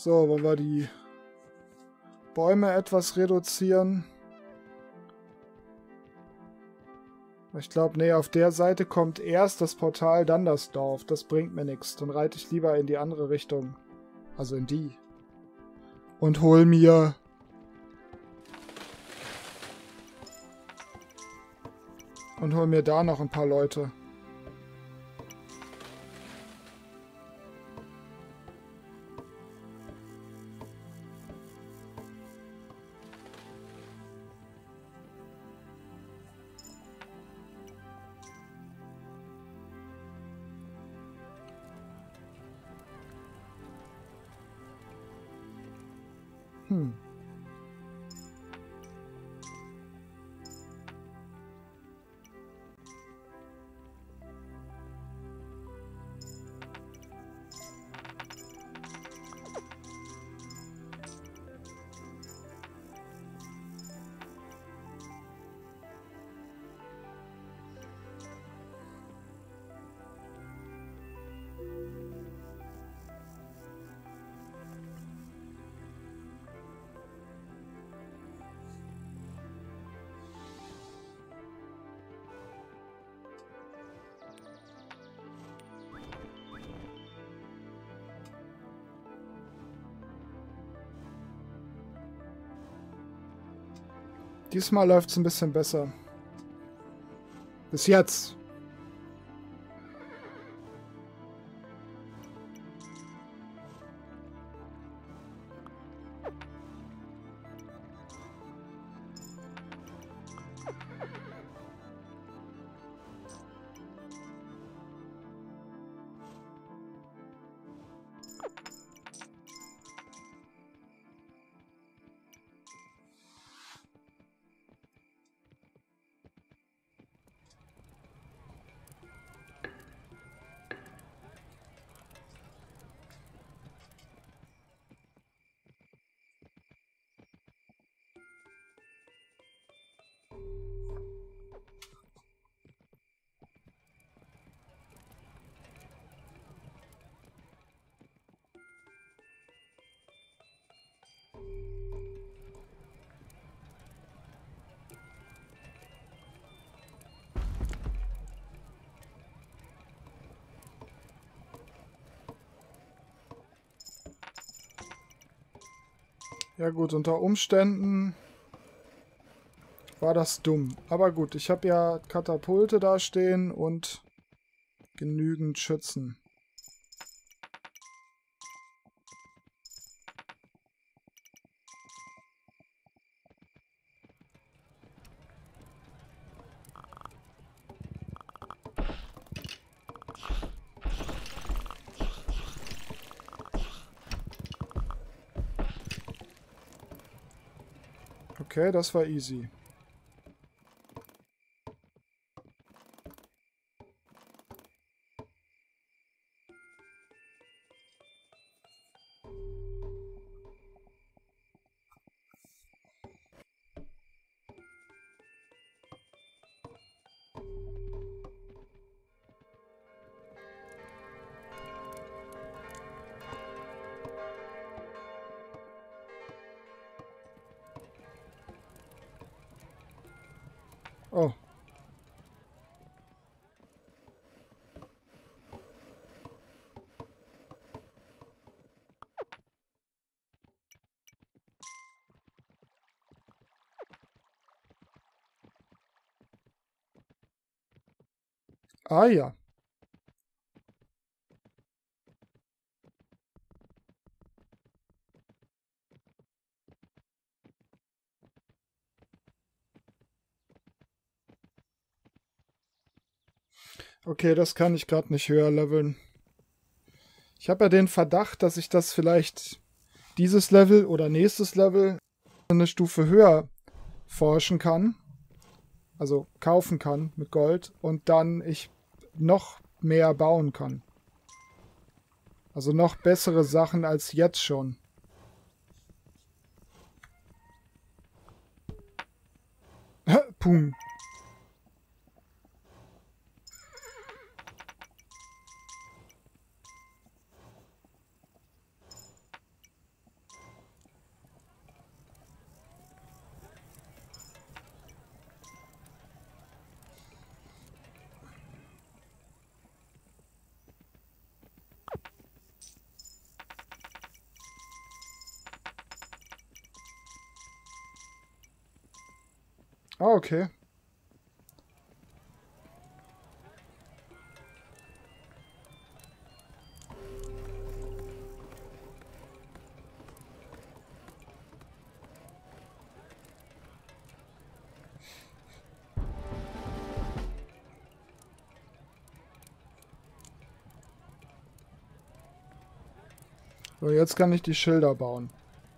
So, wollen wir die Bäume etwas reduzieren? Ich glaube, nee, auf der Seite kommt erst das Portal, dann das Dorf. Das bringt mir nichts. Dann reite ich lieber in die andere Richtung. Also in die. Und hol mir... Und hol mir da noch ein paar Leute. Diesmal läuft es ein bisschen besser. Bis jetzt. Ja gut, unter Umständen war das dumm. Aber gut, ich habe ja Katapulte da stehen und genügend Schützen. Okay, das war easy. Oh. Ah ja. Okay, das kann ich gerade nicht höher leveln. Ich habe ja den Verdacht, dass ich das vielleicht dieses Level oder nächstes Level eine Stufe höher forschen kann. Also kaufen kann mit Gold. Und dann ich noch mehr bauen kann. Also noch bessere Sachen als jetzt schon. Pum. Ah, okay. So, jetzt kann ich die Schilder bauen.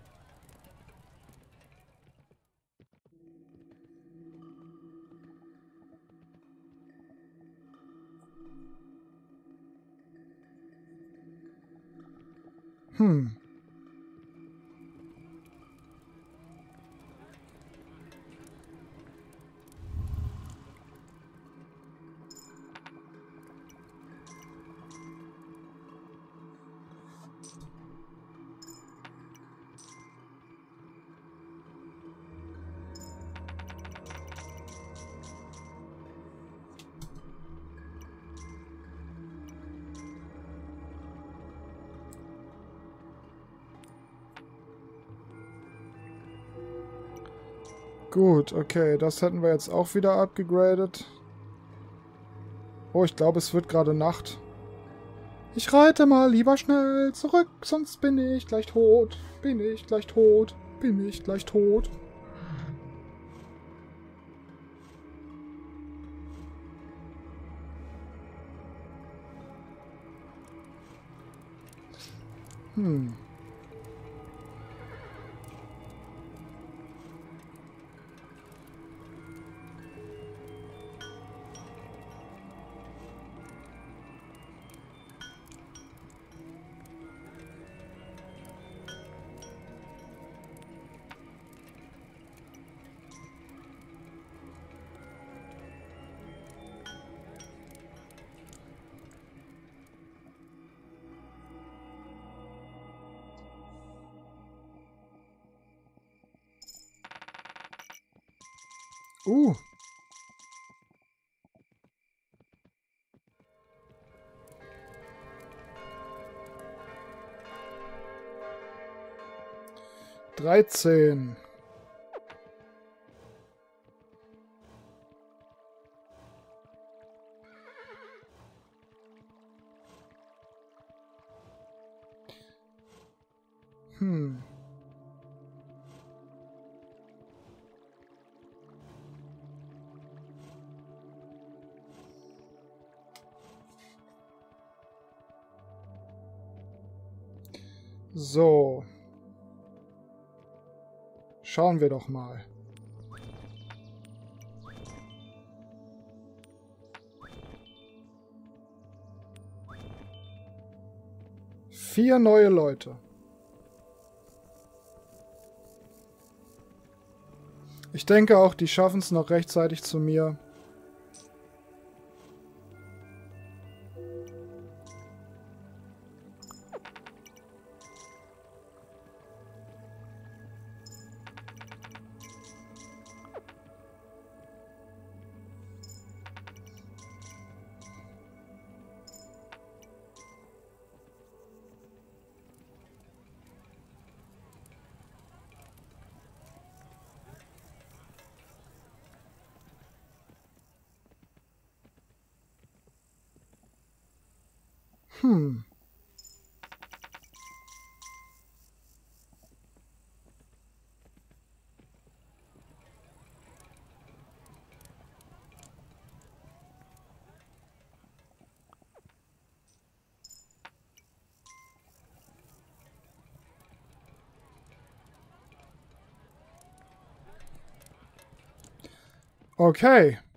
Hm. Gut, okay, das hätten wir jetzt auch wieder abgegradet. Oh, ich glaube, es wird gerade Nacht. Ich reite mal lieber schnell zurück, sonst bin ich gleich tot. Bin ich gleich tot. Bin ich gleich tot. Hm. Uh. Dreizehn. Hm. So. Schauen wir doch mal. Vier neue Leute. Ich denke auch, die schaffen es noch rechtzeitig zu mir. Hm. Okay.